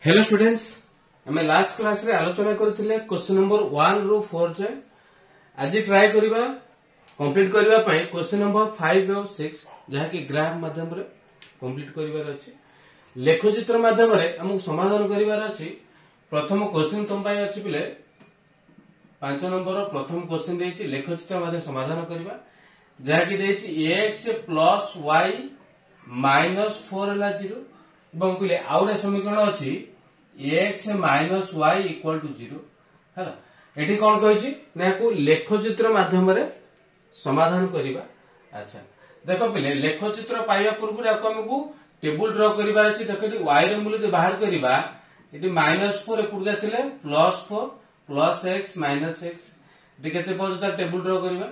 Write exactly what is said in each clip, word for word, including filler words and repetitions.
Hello students, आम last class रे आलोचना करथिले क्वेश्चन नंबर वन रु फोर जाए। आज ट्राई करबा कंप्लीट करबा पई क्वेश्चन नंबर फाइव और सिक्स जहा कि ग्राफ माध्यम रे कंप्लीट करिवार अछि। लेखचित्र माध्यम रे हमहु समाधान करिवार अछि। प्रथम क्वेश्चन तुम पई अछि बिले पांच नंबर प्रथम क्वेश्चन देछि लेखचित्र माध्यम समाधान करबा जहा कि देछि x plus y minus four हला जीरो एवं पिले आउडे समीकरण अछि x minus y equal to zero है। एठी कौन कहिछि ना को लेखचित्र माध्यम रे समाधान करिबा। अच्छा देखो पिले लेखचित्र पाइबा पूर्व रे हमकु टेबल ड्रा करिबार अछि। देखो एठी y रे मूल्य बाहर करिबा एठी माइनस फोर एपुर गसिले plus four plus x minus x एठी केते पहुंच ता टेबल ड्रा करिबा।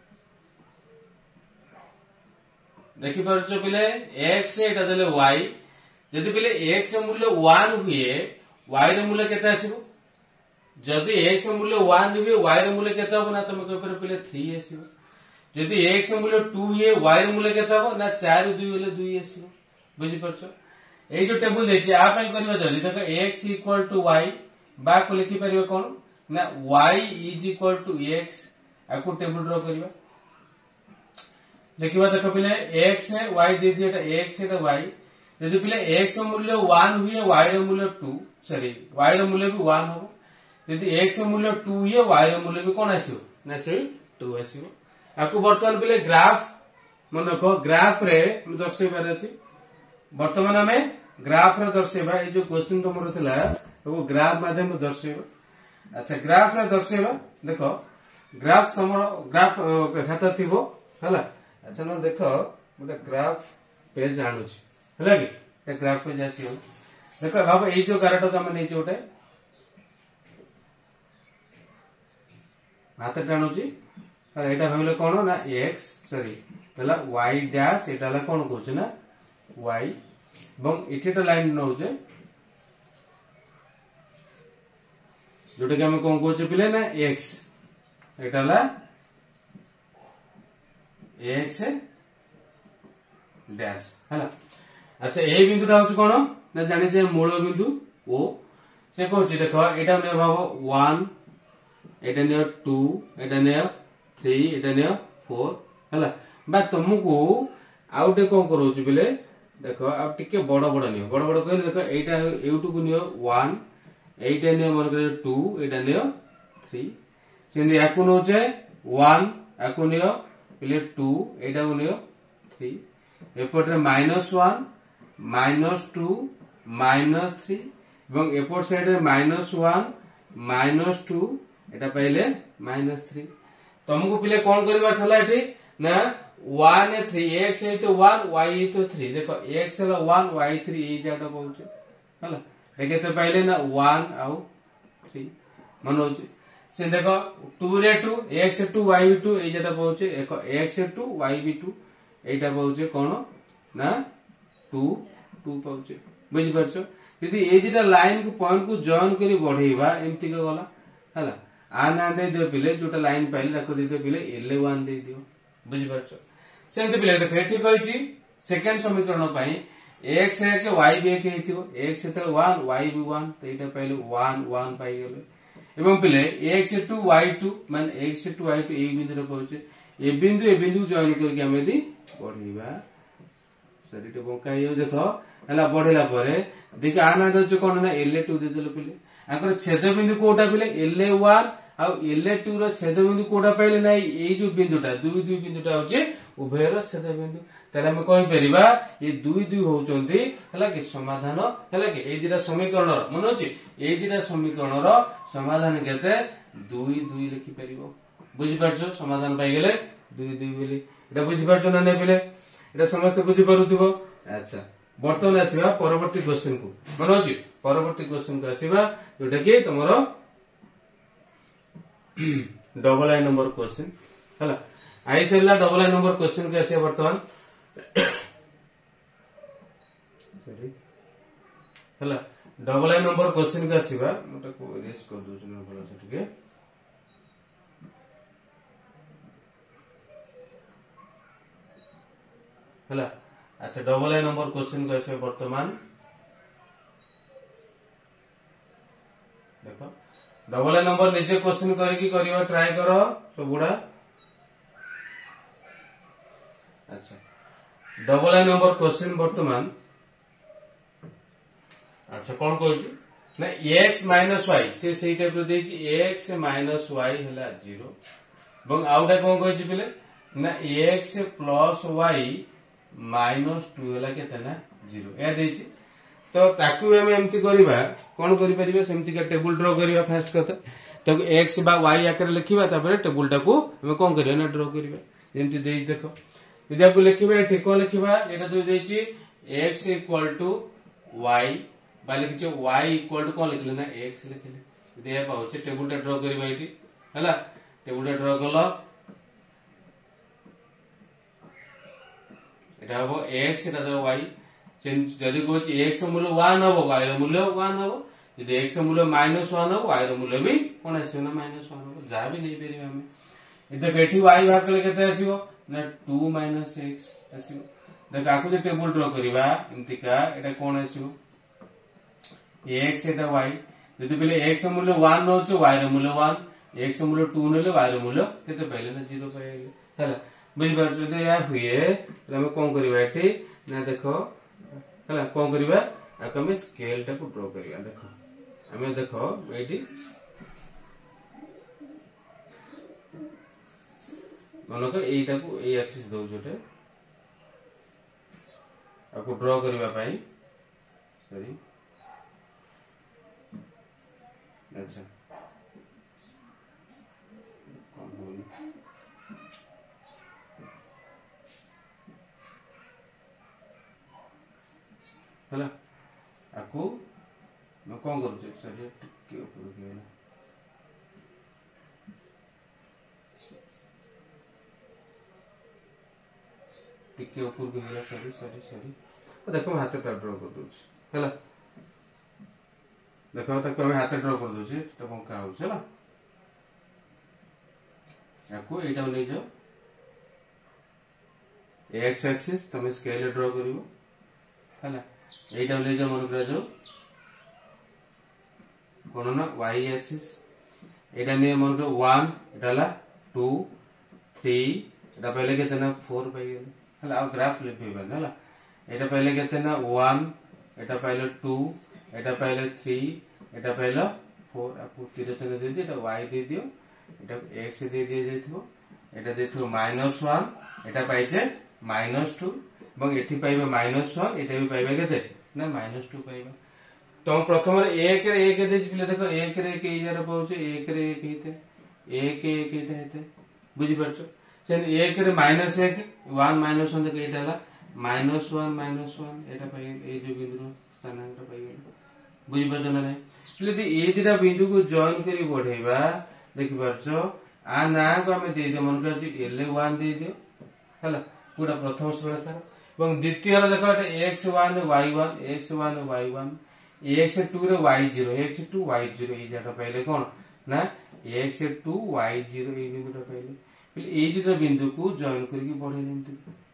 देखि परछो पिले x एटा देले y जदि पिले x मूल्य वन हुए y रे मूल्य केते आसीबो। जदि x मूल्य वन हुए y रे मूल्य केते होबो ना तमे कहि पर पिले थ्री आसीबो। जदि x मूल्य टू हुए y रे मूल्य केते होबो ना फोर टू होले टू आसीबो। बुझि परछो एई जो टेबल देछि आ पई करबा जल्दी देखो x इक्वल टू y बा को लिखि परिबो कोन ना y is equal to x आको टेबल ड्रा करबा। देखिबा देखो पिले x है y दे दिया एटा x एटा y यदि पिले x मूल्य वन हुए y रे मूल्य टू सॉरी y रे मूल्य भी वन हो। यदि x मूल्य टू हुए y रे मूल्य भी कोन आसीबो ना से टू आसीबो। आको वर्तमान पिले ग्राफ मन रखो ग्राफ रे हम दर्शेबार अछि। वर्तमान हमें ग्राफ रे दर्शेबा ए जो क्वेश्चन तमरो थिला वो ग्राफ माध्यम रे दर्शेबा। अच्छा ग्राफ रे दर्शेबा देखो ग्राफ तमरो ग्राफ खाता थिबो हला। अच्छा न देखो मोटे ग्राफ पेज आनु छी हला कि ए ग्राफ पे जासियो देखो बाबा ए जो गारटो का हम नै जोटे हाथ टाणु छी एटा भाबले कोन ना x सॉरी पहला y डैश एटा ला कोन कहू ना y एवं इठेटा लाइन न होजे जोटे के हम कोन कहू पिले ना x एटा ला x डैश हला। अच्छा ए बिंदु रा होछ कोन ना जानि जे मूल बिंदु o से कहू देखो एटा ने भाबो वन एटा ने टू एटा ने थ्री एटा ने फोर हला बा तुमको आउटे कोन करू छी बिले देखो अब टिके बड़ बड़ नियो बड़ बड़ कहले देखो एटा एउटु को नियो वन एटा नियो मन करे टू एटा नियो थ्री सेंदी याकु नो जे वन याकु नियो बिले टू एटा को नियो थ्री एपट रे minus one minus two minus three एवं एपट साइड रे माइनस वन माइनस टू एटा पहले माइनस थ्री तुमको पिले कोन करबा थला एठी ना वन थ्री x है तो वन y है तो थ्री देखो x हला वन y थ्री ए जाटा पहुंचे हला देखे तो पहले ना वन आउ थ्री मन होचे से देखो टू रे two x two y two ए जाटा पहुंचे देखो x टू y भी टू एटा पहुंचे कोन ना टू टू पहुंचे बुझि परछो। यदि ए दिटा लाइन को पॉइंट को जॉइन करी बढ़ेबा एमती के गला हला आ ना दे दियो पिले जोटा लाइन पाइले ताको दे दियो पिले एल वन दे दियो बुझि परछो। सेंति पिले देखो एठी कहिची सेकंड समीकरण पई x है के y भी एक हेतिबो x त वन y भी वन त एटा पहिले वन वन पाई गेले एवं पिले x टू y टू माने x टू y टू ए बिंदु रे पहुंचे ए बिंदु ए बिंदु जॉइन करके हम यदि बढ़ेबा सरी तो बकाइयो देखो हला बढ़ेला परे देखि आना दच कोन ना एल टू दे देलो पिले आकर छेद बिंदु कोटा पिले एल वन आ एल टू रो छेद बिंदु कोटा पाइले नै ए जो बिंदुटा दुई दुई बिंदुटा होचे उभय रो छेद बिंदु तले हम कहि परिबा ये दुई दुई होचंती हला कि समाधान हला कि ए दिरा समीकरण मन होची ए दिरा समीकरण रो समाधान केते दुई दुई लिखि परिबो बुझि परछो समाधान पाइ गेले दुई दुई बोली एटा बुझि परछो ना नै पिले एटा समस्त बुझि परुथिबो। अच्छा वर्तमान आसीबा परवर्ती क्वेश्चन को मन होची परवर्ती क्वेश्चन को आसीबा जोटा कि तमरो डबल आई नंबर क्वेश्चन हला आई सेला डबल आई नंबर क्वेश्चन के आसीबा वर्तमान सॉरी हला डबल आई नंबर क्वेश्चन के आसीबा मोटा को इरेज कर दउ छ भलो से ठीक है हला। अच्छा डबल आई नंबर क्वेश्चन को आसीबा वर्तमान देख डबल ए नंबर निजे क्वेश्चन करके करवा ट्राई कर सब गुड़ा। अच्छा डबल ए नंबर क्वेश्चन बर्तमान अच्छा कौन कहूँ ना एक्स माइनस वाई से सही टाइप एक्स माइनस वाई है जीरो और आउटा कौन कही पे ना X plus Y minus two है के जीरो या देछि तो ताकू हम एमती करबा कौन करि परिबा सेमती का टेबल ड्रा करबा फर्स्ट कथा ताकू एक्स बा वाई आकर लिखिबा तापर टेबल टाकू हम कौन करबा ना ड्रा करबा जेमती देइ देखो यदि आपको लिखिबा ठीक को लिखिबा एटा तो देछि x इक्वल टू y बा लिखिछ y इक्वल टू कौन लिखले ना x लिखले यदि ए पाउछ टेबल टा ड्रा करबा एठी हला टेबल टा ड्रा कलो एटा हो x एटा तो y जदि कहूँ एक्स मूल्य वन हम वाई मूल्य वन हम जब एक्स मूल्य माइनस वन हम वाई मूल्य भी कौन आसो ना माइनस वन हम जहाँ भी नहीं पारे आम देख ये वाई बाहर कले केते आसीबो ना टू माइनस एक्स आसीबो देख आकु जे टेबल ड्रा करबा एमतिका एटा कौन आसीबो एक्स एटा वाई जदि पहले एक्स मूल्य वन होछ वाई रो मूल्य वन एक्स मूल्य टू नेले वाई रो मूल्य केते पाइले ना जीरो पाइले हैला बुझि पार जदि या हुए त हम कोन करबा एठी ना देखो है कौन करवा आम स्केल टाक ड्र करवा देख आम देख ये मनक यही एक्सिस दौटे आपको ड्र करने सॉरी अच्छा है आपको मैं कौन करूँ सॉरी टिके ऊपर गया टिके ऊपर गया सॉरी सॉरी सॉरी देखो मैं हाथ ड्र कर दूच है देखो ताको मैं हाथ ड्र कर दूची तो बंका हो चला आपको एटा ले जाओ एक्स एक्सिस तुम स्केल ड्र करिवो है एटा ले जाओ मन करा जाओ कौन ना वाई एक्सिस एटा ने मन करो one Etah La to three एटा पहले केते ना फोर पाई गेल हला आ ग्राफ लिखबा हला एटा पहले केते ना वन एटा पहले टू एटा पहले थ्री एटा पहले फोर आपको तीर चिन्ह दे दियो एटा वाई दे दियो एटा एक्स दे दिए जाइथबो एटा देथो माइनस वन एटा पाइछे माइनस टू এবং এটি পাইবে মাইনাস वन এটা भी পাইবে কেতে না মাইনাস टू পাইবে তো প্রথমে एक রে एक দেছি পিলে দেখো एक রে एक এই যারা পাউছে एक রে एक হেতে एक एक এটা হেতে বুঝি পারছো সেন एक রে মাইনাস एक वन মাইনাস वन দেখো এটা হলা মাইনাস वन মাইনাস वन এটা পাই এই যে বিন্দু স্থানাঙ্কটা পাই গেল বুঝি পারছো না যদি এই দুটা বিন্দুକୁ জয়েন করি বঢ়াইবা দেখি পারছো आ ना को हमें दे दियो मन कर एल वन दे दियो हला पूरा प्रथम श्रेणीकार এবং দ্বিতীয় হলো দেখো এটা x one y one x one y one x two रे y zero x two y zero এই জায়গাটা পাইলে কোন না x टू y जीरो এই বিন্দুটা পাইলে তাহলে এই দুটো বিন্দুକୁ জয়েন করিকি বঢ়াই নিতে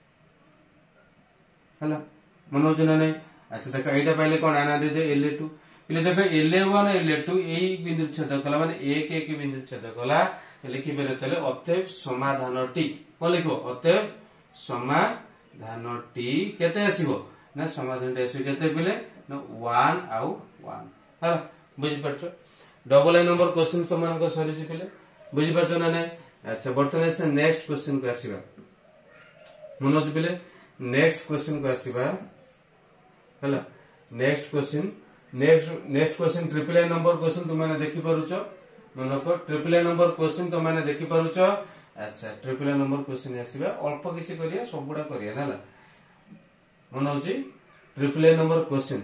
হলা মনে হচ্ছে না নাই আচ্ছা দেখো এইটা পাইলে কোন আনা দে দে এল टू পিলে দেখো এল वन এল टू এই বিন্দুর ছেদ কলা মানে एक एक বিন্দুর ছেদ কলা লিখি পেলে তাহলে অতএব সমাধানটি কোন লিখো অতএব সমাধানটি কেতে আসিবো না সমাধানটি আসিবো কেতে পেলে না वन आउ वन হলা বুঝি পারছো ডবল এ নম্বর কোশ্চেন সমান কো সরিছি পেলে বুঝি পারছো না নাই আচ্ছা বর্তমানে সে নেক্সট কোশ্চেন কো আসিবা মনে হচ্ছে পেলে নেক্সট কোশ্চেন কো আসিবা হলা next question next next question triple A number question तुम मैंने देखि पारुचो मनको ट्रिपल ए नंबर क्वेश्चन तुम मैंने देखि पारुचो अच्छा ट्रिपल ए नंबर क्वेश्चन आसीबा अल्प किसी करिया सबुडा करिया नाला मन होची triple A number question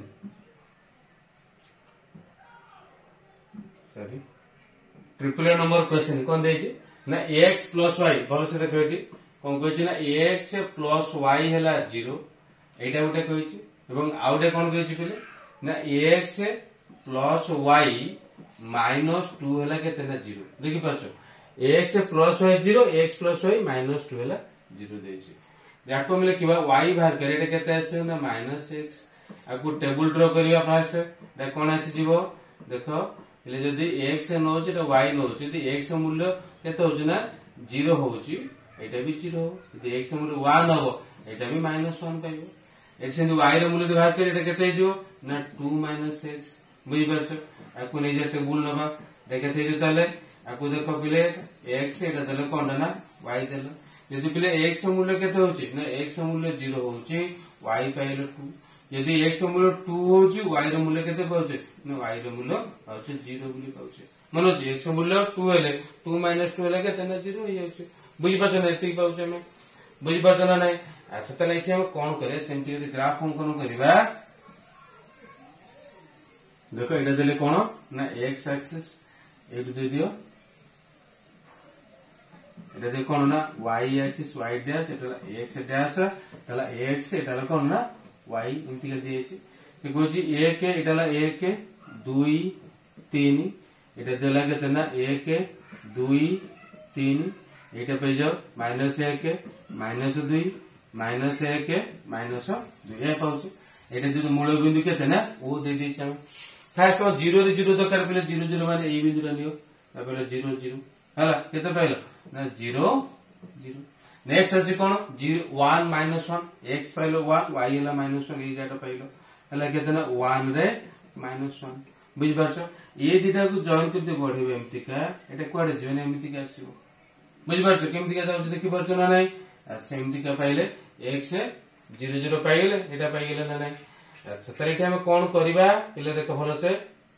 sorry triple A number question कोन देछि ना x प्लस y बोल से देखो एटी कोन कहछि ना x प्लस y हैला जीरो एटा उटे कहछि एवं आउटे कोन कहछि पहिले ना x plus y minus two है केते ना जीरो देखि पाछो x plus y zero x plus y minus two है जीरो देछि याको मिले किबा y बाहर करे एटा केते आसे ना माइनस x आकु टेबल ड्रा करिया फास्ट एटा कोन आसी जीवो देखो पिले जदि x नौछि त y नौछि यदि x मूल्य केते होछि ना जीरो होछि एटा भी जीरो हो यदि x मूल्य वन हो एटा भी माइनस वन पाइबो एट से y रे मूल्य बाहर करे एटा केते हिजो ना टू माइनस x बुझि परछ आकु नै जे टेबुल नबा देखे थे ताले आकु देखो पिले x एटा देले कोन ना y देले यदि पिले x मूल्य केते होछि ना x मूल्य जीरो होछि y पाइलो टू यदि x मूल्य टू होछि y रे मूल्य केते पाउछे ना y रे मूल्य पाउछे जीरो बुली पाउछे मानो जे x मूल्य टू हेले टू माइनस टू हेले केते ना जीरो हो जाउछे बुझि परछ ना एति पाउछे हम बुझि परछ ना नै अच्छा तले एखि हम कोन करे सेमति यदि ग्राफ अंकन करबा देखो एटा देले कोन ना x एक्सिस एटु दे दियो एटा दे कोन ना y एक्सिस y डैश एटा x डैश एटा x एटा कोन ना y इनति के दिएछि से कोछि एक एटा ला एक दो तीन एटा देला केते ना एक दो तीन एटा पे जाओ माइनस एक माइनस दो माइनस एक माइनस दो ए पाउछ एटा जदि मूल बिंदु केते ना ओ दे दै छै फर्स्ट में जीरो रे जीरो दरकार पले जीरो जीरो माने ए बिंदु रा लियो तापर जीरो जीरो हला केते पाइलो ना जीरो जीरो नेक्स्ट अछि कोन zero one minus one x पाइलो वन y हला माइनस वन ए जाटा पाइलो हला केते ना वन रे माइनस वन बुझ परछो ए दिटा को जॉइन करते बढ़िबे एमति का एटा कोडे जेने एमति का आसीबो बुझ परछो केमति का जाउ देखि परछो ना नै अच्छा एमति का पाइले x जीरो जीरो पाइले एटा पाइले ना नै अच्छा त एटा हम कोन करबा पिले देखो भलो से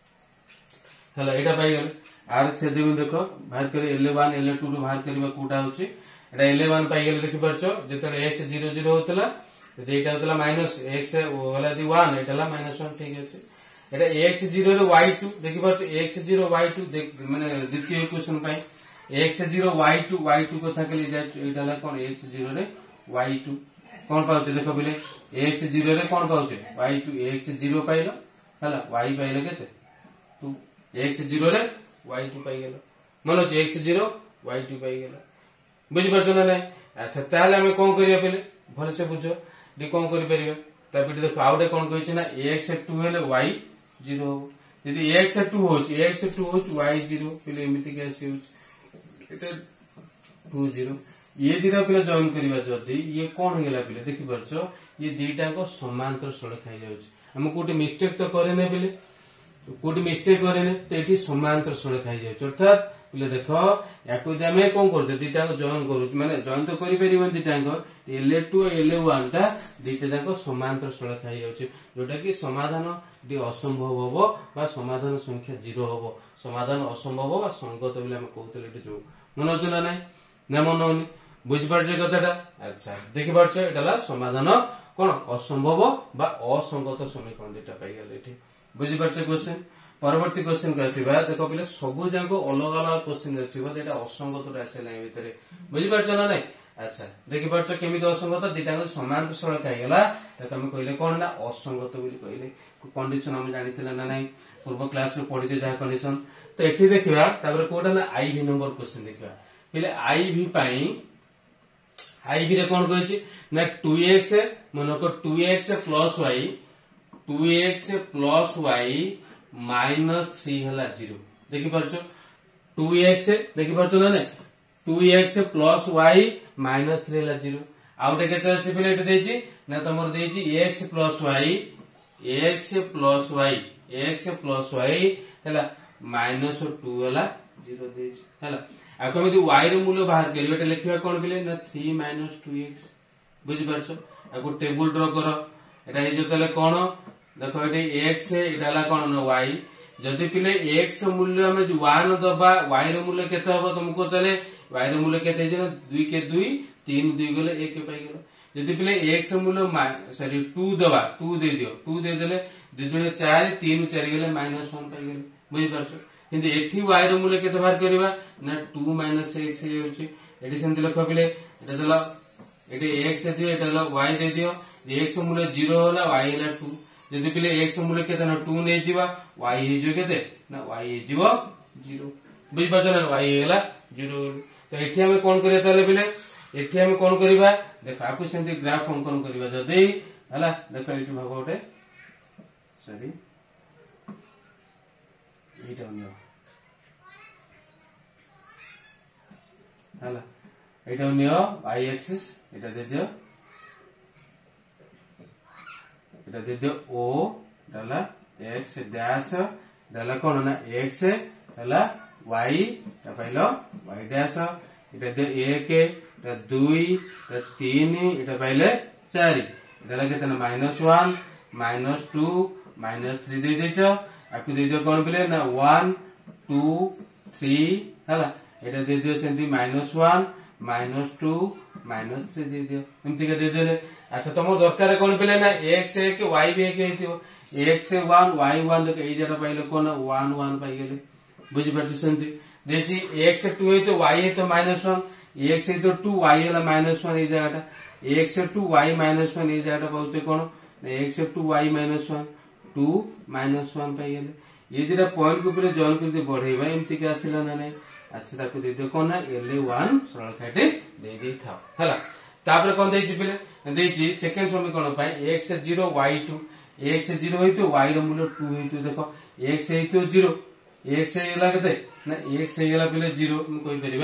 हला एटा पाइगल आर छेद में देखो बाहर करे एल वन एल टू रो बाहर करबा कोटा होची एटा एल वन पाइगल देखि परछो जेतले x जीरो जीरो होतला ते एटा होतला माइनस x वाला दी वन एटा ला माइनस वन ठीक अछि एटा x जीरो रे y टू देखि परछो x जीरो y टू माने द्वितीय क्वेश्चन पाई x zero y two y two कथा कली एटा ला कोन x जीरो रे y टू कोन पाउचे देखो बिले x जीरो रे कोन पाउचे y टू x जीरो पाइलो हला y पाइलो केते टू x जीरो रे y टू पाइ गेलो मानो जे x जीरो y टू पाइ गेलो बुझि परछो ना नै अच्छा ताले हम कोन करिया पहिले भले से बुझो डी कोन करि परिबे ता बिटी देखो आउटे कोन कहिछ ना x टू हेले y जीरो यदि x टू होछ x टू होछ y जीरो पहिले एमिति के आसी होछ एटा टू जीरो ये दिरा पिला जॉइन करबा जदी ये कोन हेला पिले देखि परछो ये दीटा को समांतर सड़क खाइ जाउछ हम कोटी मिस्टेक तो करे ने पिले कोटी मिस्टेक करे ने तो एठी समांतर सड़क खाइ जाउछ अर्थात पिले देखो याको दमे कोन करछ दीटा को जॉइन करू माने जॉइन तो करि परिबन दीटा को एल टू एल वन ता दीटा को समांतर सड़क खाइ जाउछ जोटा कि समाधान डी असंभव होबो बा समाधान संख्या जीरो होबो समाधान असंभव बा संगत बिले हम कहतले एठी जो मनोजना नै ना मनोनी बुझ परछे कथाटा अच्छा देखि परछे एटाला समाधान कोन असंभव बा असंगत समीकरण देटा पाइ गेल एठी बुझ परछे क्वेश्चन परवर्ती क्वेश्चन का आसीबा देखो पहिले सबु जाको अलग अलग क्वेश्चन आसीबा एटा असंगत राशि लाइन भितरे बुझ परछे ना नै अच्छा देखि परछे केमिति असंगत दिटा को समांतर सड़क आइ गेला त हम कहिले कोन ना असंगत बोली कहिले कंडीशन हम जानिथिला ना नै पूर्व क्लास रे पढिजे जा कंडीशन तो एठी देखिबा तापर कोटा ना आईवी नंबर क्वेश्चन देखिबा पहिले आईवी पाई आईवी रे कोन कहछि ना टू एक्स मनोको two x plus y two x plus y minus three हला जीरो देखि परछो टू एक्स देखि परछो ना नै two x plus y minus three हला जीरो आउटे केते अछि पहिले एटे देछि ना तमर देछि x plus y x plus y x plus y हला माइनस टू हला जीरो देछि हला आ कमिति y रे मूल्य बाहर करियो एटा लिखिबा कोन पिले ना थ्री माइनस टू एक्स बुझि परछो आ को टेबल ड्रा करो एटा हे जो तले कोन देखो एटे x एटा ला कोन न y जदि पिले x मूल्य हम जो वन दबा y रे मूल्य केते हबो तुमको तले y रे मूल्य केते जे दो के दो तीन दो गले एक पाइ गेलो जदि पिले x मूल्य सॉरी टू दबा टू दे दियो टू दे देले दो दुने चार तीन चार गले माइनस वन पाइ गेलो बुझि परछो किंतु एठी y रे मूल्य केते बाहर करबा ना टू माइनस x हे होची एठी सेंति लख पिले एटा देला एठी x दियो एटा देला y दे दियो x मूल्य जीरो होला y होला टू जदि पिले x मूल्य केते ना टू नै जीवा y हे जो केते ना y हे जीवो जीरो बुझ परछो ना y होला जीरो तो एठी हम कोन करिया ताले पिले एठी हम कोन करबा देखो आकु सेंति ग्राफ अंकन करबा जदि हला देखो एठी भागो ओटे सॉरी এইটা নিও হ্যালো এইটা নিও y axis এটা দিয়ে দিও এটা দিয়ে দিও o ডালা x ড্যাশ ডালা কোন না x ডালা y তা পাইলো y ড্যাশ এটা দিয়ে এক এটা দুই এটা তিন এটা পাইলে চার এটা লাগে তাহলে minus one minus two minus three দিয়ে দিয়েছ আকু দিয়ে দিও কোন পেলে না ওয়ান টু থ্রি হ্যাঁ এটা দিয়ে দিও সেমতি minus one minus two minus three দিয়ে দিও এমতি কে দিয়ে দেলে আচ্ছা তোমার দরকার কোন পেলে না x এক y भी एक হইতিও x ওয়ান y ওয়ান দেখো এই যেটা পাইলে কোন ওয়ান ওয়ান পাই গেলে বুঝি পারছো সেমতি দেখি x টু হইতো y হইতো মাইনাস ওয়ান x হইতো টু y হলা মাইনাস ওয়ান এই জায়গাটা x two y minus one এই জায়গাটা পাউছে কোন x two y minus one two minus one पाई गले ये दिरा पॉइंट को पूरे जॉइन कर दे बढ़ेबा एमती के आसिला ना नै अच्छा ताको दे दे कोन ना एल वन सरल खाटे दे दे था हला तापर कोन देछि पले देछि सेकंड समीकरण पाई x zero y two x zero होइतो y रो मूल्य टू होइतो देखो x होइतो जीरो x हेला केते ना x हेला पले जीरो हम कोइ परिबा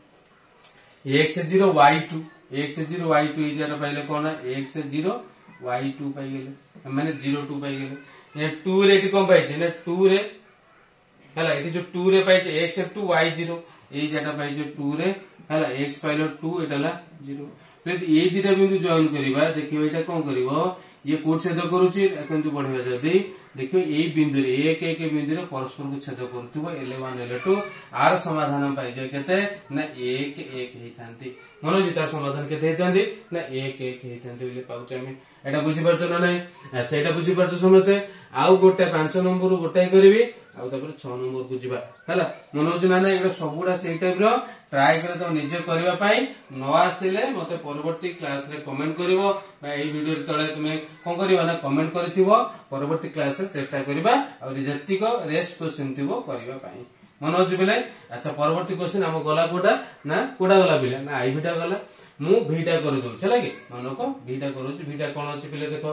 x zero y two x zero y two ई जरा पाइले कोन x जीरो y टू पाई गेले माने जीरो टू पाई गेले ये टू रे एटी कम पाइछे ना टू रे हला एटी जो टू रे पाइछे x टू y जीरो ए जेटा पाइछे टू रे हला x पाइलो टू एटाला जीरो फिर ए दिटा बिंदु जॉइन करिबा देखियो एटा कोन करिवो ये कोड छेद करूची किंतु बढ़िबा जदी देखियो ए बिंदु रे एक एक बिंदु रे परस्पर को छेद करथुबो एल वन एल टू आर समाधान पाइजे केते ना एक एक हेतांती मनोजी तार समाधान केते हेतांती ना एक एक हेतांती बोले पाउछ हम एटा बुझी परछो ना नै अच्छा एटा बुझी परछो समझते आउ गोटे पाँच नंबर गोटाई करबी आउ तापर छह नंबर को जिबा हला मनोजी ना नै एटा सबुडा सेही टाइप रो ट्राई करे तो निजे करबा पई न आसिले मते परवर्ती क्लास रे कमेंट करिवो बा एई वीडियो तळे तुमे कोन करिवो ना कमेंट करथिवो परवर्ती क्लास रे चेष्टा करबा और जत्ती को रेस्ट क्वेश्चन थिवो करबा पई मनोज बिले अच्छा परवर्ती क्वेश्चन हम गला कोडा ना कोडा गला बिले ना आई बीटा गला मु भीटा कर दउ छला कि मानो को भीटा करूची भीटा कोन अछि बिले देखो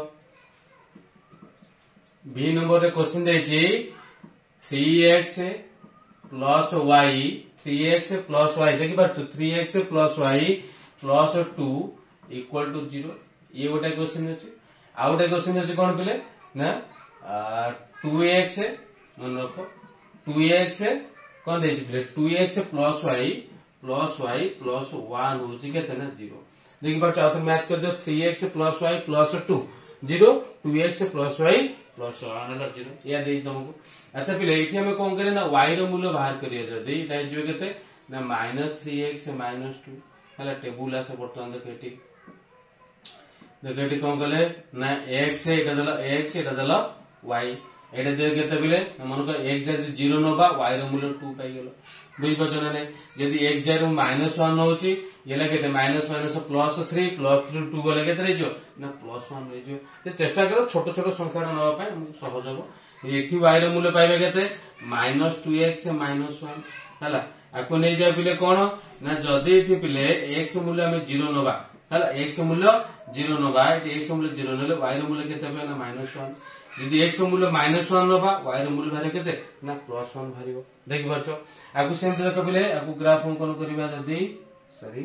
बी नंबर रे क्वेश्चन देछि three x plus y three x plus y देखि बात three x plus y plus two equal to zero ये गोटा क्वेश्चन अछि आ गोटा क्वेश्चन अछि कोन बिले ना टू एक्स मन रखो टू एक्स कोन देछि बिले two x plus y plus y plus one होची केते ना जीरो देखि बात आउथ मैच कर दो three x plus y plus two zero two x plus y plus one वाला जीरो या देइ तुमको अच्छा पिले एठी हम कोन करे ना y रो मूल्य बाहर करिया जदी एटा जिवे केते ना minus three x minus two हला टेबुल आसे बर्तमान देख एठी देख एठी कोन कले ना x एटा दला x एटा दला y एटा दे केते पिले मन को x जदी जीरो नबा y रो मूल्य टू पाई गेलो बुझ बचो ना नै जदी x जरो माइनस वन होची ये लगे minus minus plus three plus three two गले केते रहिजो ना प्लस वन रहिजो ते चेष्टा करो छोट छोट संख्या नबा पय हमको सहज हो एठी y रो मूल्य पाइबे केते minus two x minus one हला आको नै जा पिले कोन ना जदी एठी पिले x मूल्य हम जीरो नबा हला x मूल्य जीरो नबा एठी x मूल्य जीरो नले y रो मूल्य केते पे ना माइनस वन यदि x मूल्य माइनस वन नबा y रो मूल्य भारे केते ना प्लस वन भारिबो देखि परछो आको सेम देख पिले आको ग्राफ अंकन करबा जदी सॉरी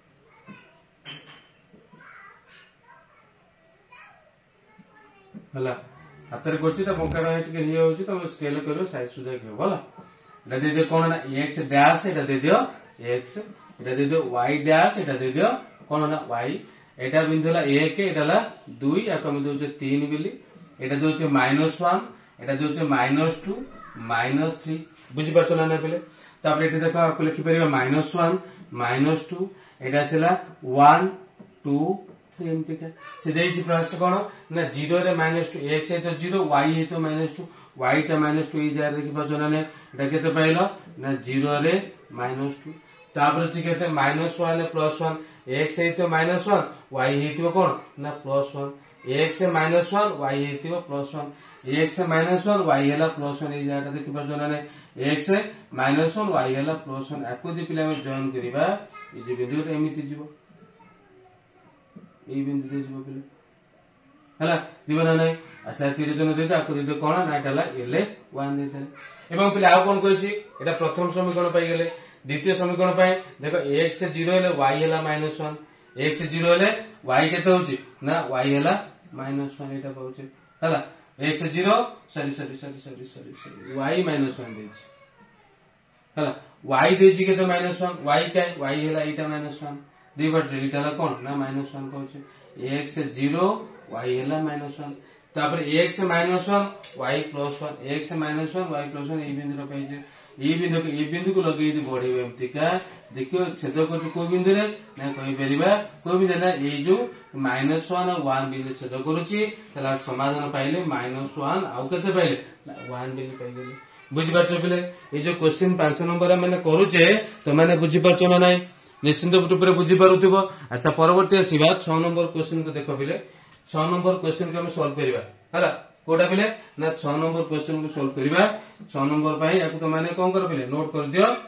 हला हातर करछि त बंकाडा हेट के हिय होछि त स्केल करियो साइज सुजा के होला एटा दे दे कोन ना x डैश एटा दे दियो x एटा दे दियो y डैश एटा दे दियो कोन ना y एटा बिंदुला एक एटाला टू या कम दोचे तीन बिली एटा दोचे माइनस वन एटा दोचे माइनस टू माइनस थ्री बुझि परछो ना ना पले तापर एटी देखो आपको लिखि परिबा माइनस वन माइनस टू एटा छला वन टू थ्री एमती का से देछि फर्स्ट कोन ना जीरो रे माइनस टू x है तो जीरो y है तो माइनस टू y टा माइनस टू ई जा देखि परछो ना ने एटा केते पाइलो ना जीरो रे माइनस टू तापर छि केते minus one plus one x है तो माइनस वन y है तो कोन ना प्लस वन x से माइनस वन y है तो प्लस वन x से माइनस वन y हैला प्लस वन ई जाटा देखि परछो ना ने x से माइनस वन y हैला प्लस वन आको दि पिला में जॉइन करिबा ई जे बिंदु रे एमिति जिवो ए बिंदु दे जिवो पिला है जीव ना ना अच्छा तीन जन दे आपको दे कौन ना एटा एल वन दे एवं पे आउ कौन कही एटा प्रथम समीकरण पाई गले द्वितीय समीकरण पाए देखो एक्स जीरो हेले वाई है माइनस वन एक्स जीरो हेले वाई केते होची ना वाई है माइनस वन एटा पाउचे हला x zero sorry sorry sorry sorry sorry sorry y minus one देछि हला वाई देछि केते माइनस वन वाई काय वाई हेला एटा माइनस वन दी बार एटा ला कोन ना माइनस वन कहउचे एक्स जीरो वाई हेला माइनस वन तापर x minus one y plus one x minus one y plus one A बिंदु रो पाइছে ए बिंदु ए बिंदु को लगे यदि बढ़ेबे एमतिका देखियो छेद करछु को बिंदु रे ना कहि परिबा को बिंदु ना ए जो माइनस वन और वन बिंदु छेद करूची तला समाधान पाइले माइनस वन आउ केते पाइले वन बिंदु पाइ गेले बुझि पाछो पिले ए जो क्वेश्चन पांच नंबर माने करूचे तो माने बुझि पाछो ना नाही निश्चित रूप रे बुझि पारुथिबो अच्छा परवर्ती आसीबा छह नंबर क्वेश्चन को देखो पिले छह नंबर क्वेश्चन को हम सॉल्व करिबा हला कोटा पिले ना छह नंबर क्वेश्चन को सॉल्व करिबा छह नंबर पाई याकू तो माने कोन कर पिले नोट कर दियो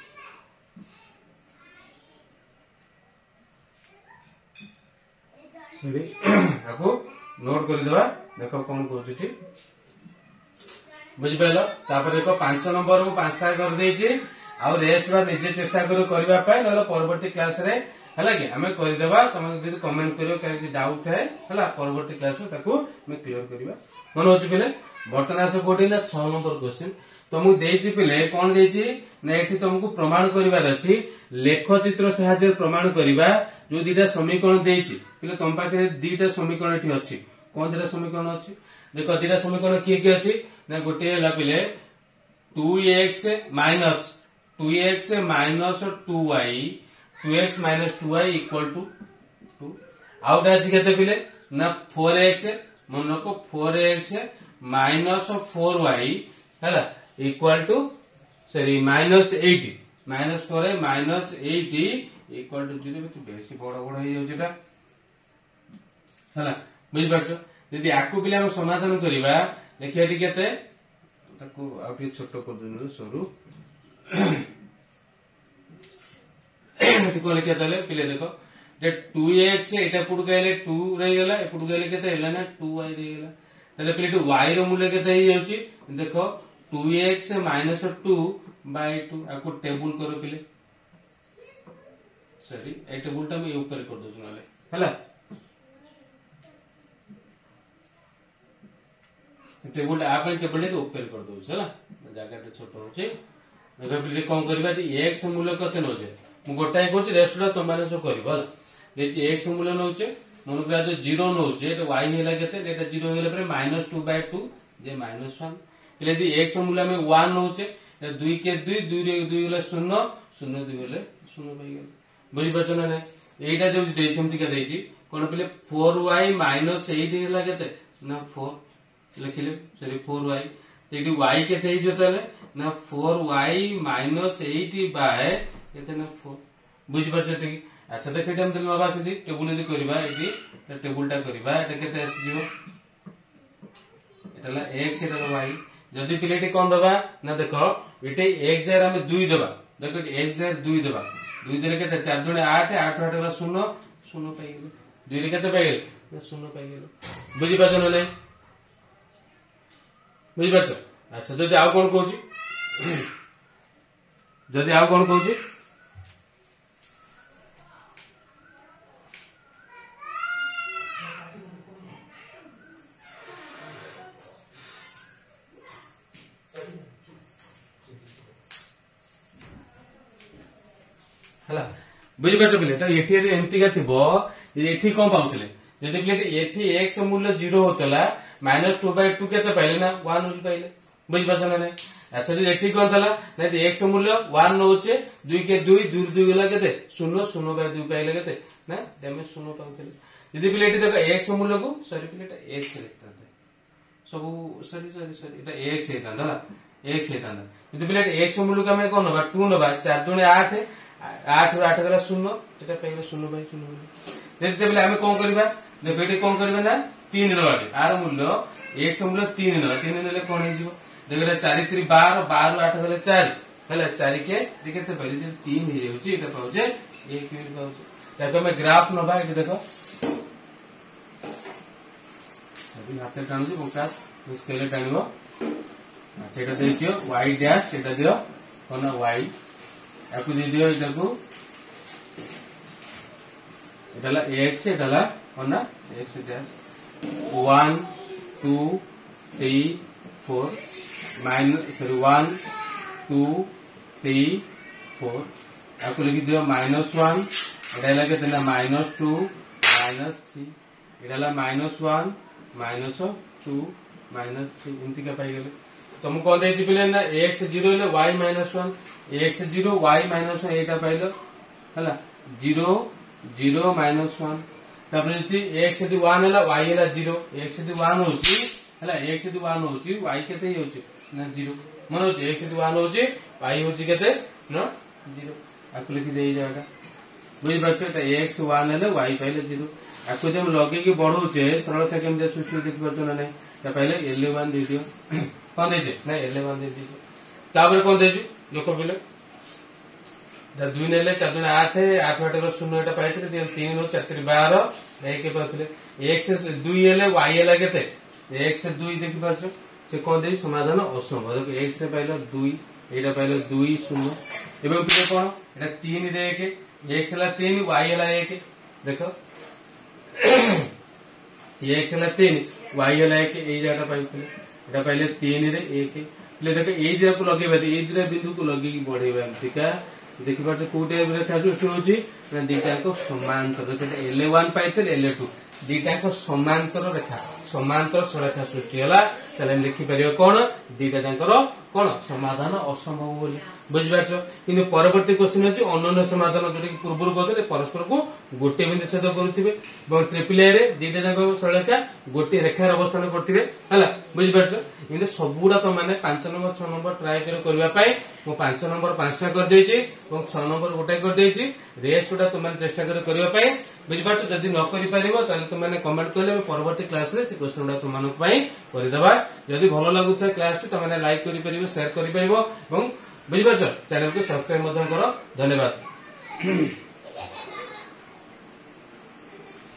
सॉरी याकू नोट कर देबा देखो कोन कहउछि बुझि पाइलो तापर देखो पांच नंबर को पांचटा कर देछि आ रेस्ट बा निजे चेष्टा करू करबा पाई नले परवर्ती क्लास रे हला कि हमें कर देबा तुम जदी कमेंट करियो काही डाउट है हला परवर्ती क्लास रे ताको मैं क्लियर करबा मन होची पिले वर्तमान से कोठी ना छह नंबर क्वेश्चन तुमको देछि पिले कोन देछि ना एठी तुमको प्रमाण करिवार अछि लेख चित्र सहायता प्रमाण करिवा जो दीटा समीकरण देछि पिले तुम पाखे दीटा समीकरण एठी अछि कोन दीटा समीकरण अछि देखो दीटा समीकरण की की अछि ना गोटे हला पिले two x minus two x minus two y two x minus two y equal to two out अछि केते पिले ना फोर एक्स मन रखो four x minus four y है equal to sorry minus eight minus four minus eight equal to zero बेसी बड़ बड़ हो जाउछटा है बुझि पाछो यदि आकु पिले हम समाधान करिबा देखिए एटी केते ताको आउटे छोटो कर देनु सरू एटी को लिखा तले पिले देखो जे टू एक्स एटा पुड गले टू रही गला एपुड गले केते हेला ना टू वाई रही गला तले पिले टू वाई रो मूल्य केते ही जाउची देखो two x minus two by two आको टेबल करो पिले सॉरी ए टेबल टा मैं ऊपर कर दउ नले हला टेबल टा आपन टेबल टा ऊपर कर दउ हला जगह टा छोटो होचे देखो पिले कोन करबा दी एक्स मूल्य कते नोचे मु गोटाई कोच रेस्टला तुम माने सो करबो देखि एक्स मूल्य नोचे मन करा जो जीरो नोचे एटा y हेला केते एटा जीरो हेला पर माइनस टू बाय टू जे माइनस वन ले यदि एक्स मूल्य में वन नोचे दुई के दुई दुई रे दुई होला शून्य शून्य दुई होले शून्य पाई गेल बुझि पाछो ना एटा जो दे सेमति का देछि कोन पले फोर वाई माइनस एट हेला केते ना फोर लिखिले सॉरी फोर वाई एटी y केते हे जतले ना four y minus eight by केते ना फोर बुझि पाछो ठीक अच्छा देख एटा हम तले बाबा सिदी टेबल यदि करबा एटी त टेबल टा करबा एटा केते आसी जीवो एटा ला x एटा ला y जदी पिलेटी कोन दबा ना देखो एटे x जार हम दो दबा देखो x जार दो दबा दो दिने केते चार दुने आठ आठ आठ ला शून्य शून्य पाई गेल दो रे केते पाई गेल शून्य पाई गेल बुझि पाछो नले बुझि पाछो अच्छा जदी आ कोन कहूची जदी आ कोन कहूची हला बुझि पाछो पिले तो एठी यदि एमती का थिबो एठी कोन पाउतले जदी पिले एठी x मूल्य जीरो होतला माइनस टू बाय टू केते पाइले ना वन होई पाइले बुझि पाछो ना अच्छा जदी एठी कोन थला नै जे x मूल्य वन होचे दुई के दुई दुई दुई गला केते शून्य शून्य बाय दुई पाइले केते ना डेमे शून्य पाउतले जदी पिले एठी देखो x मूल्य को सॉरी पिले एटा x लिखता सब सॉरी सॉरी सॉरी एटा x हेता ना x हेता जदी पिले x मूल्य का मैं कोन बा टू नबा चार दुने आठ आठ रु आठ गला शून्य एटा पहिले शून्य बाय शून्य देखते बेले हमें कोन करबा देखो एटी कोन करबा ना तीन नबाटे आर मूल्य x मूल्य तीन नबा तीन नेले कोन हे जिवो देखो चार तीन बारह बारह आठ गले चार हला चार के देखते पहिले तीन हे जाउची एटा पाउचे एक मिनट पाउचे ताको हमें ग्राफ नबा एटी देखो हाथ टाणुच स्केल टाण से वाई डैश से दियो कौन वाई या दे दियो ये एक्स एटा कौन x dash one two three four minus sorry one two three four या लिखी दियो माइनस वन एटा के माइनस टू माइनस थ्री एटा minus one minus two minus three एमती क्या पाई तुम कौन दे पे ना एक्स जीरो ले y minus one x zero y minus one यहाँ पाइल है zero zero minus one x यदि वन है वाई है जीरो एक्स यदि वन हो एक्स यदि वन हो वाई के ना जीरो मन हो एक्स यदि वन हो वाई हूँ के ना जीरो आपको लिखी दे जाएगा बुझीपार एक्स वन है वाई पाइले जीरो आपको जब लगे बढ़ाऊे सरलता केमी सृष्टि देखिपार ना नहीं पाइले एल वन दे दियो कौन दे ना एल वन दे दीजिए कौन दे देख पे दुई ने चार दिन आठ आठ आठ शून्य यहाँ पाई तीन रो चार बार एक पाते एक्स दुई है वाई है के एक्स दुई देखी पार्छ से कौन दे समाधान असंभव एक्स पाइल दुई यहाँ पाइल दुई शून्य एवं पे कौन यहाँ तीन रे एक एक्स है तीन वाई है एक देख एक्स है तीन वाई है एक यही जगह पाई पाइले तीन रे एक देख ये दिया को लगे ये दिया बिंदु को लगे बढ़ेगा टीका देखिए कौ टाइप रेखा सृष्टि होना दीटा समांतर एल वन पाई एल टू दीटा समांतर रेखा समांतर सरेखा सृष्टि है लिखिपर कौन दीटा कौन समाधान असंभव बोली बुझिपार कि परवर्ती क्वेश्चन अच्छी अनन्य समाधान जोटा कि पूर्व कहते परस्पर को गोटे बिंदु सहित करुवे ट्रिपल ए दीटा जाक सरलेखा गोटे रेखार अवस्थान करेंगे है बुझिपार इनमें सबुड़ा तुम मैंने पांच नंबर छह नंबर ट्राए करने पांच नंबर पांचटा करदे छह नंबर गोटाए करदे रेस्ट गुटा तुम चेष्टा करने बुझिपार जदि न कर तुमने कमेंट कले परवर्ती क्लास रे से क्वेश्चन गुड़ा तुम करदेवा जदि भल लगुता क्लास टी तुमने लाइक कर शेयर कर बुझिपार चैनल को सब्सक्राइब कर धन्यवाद।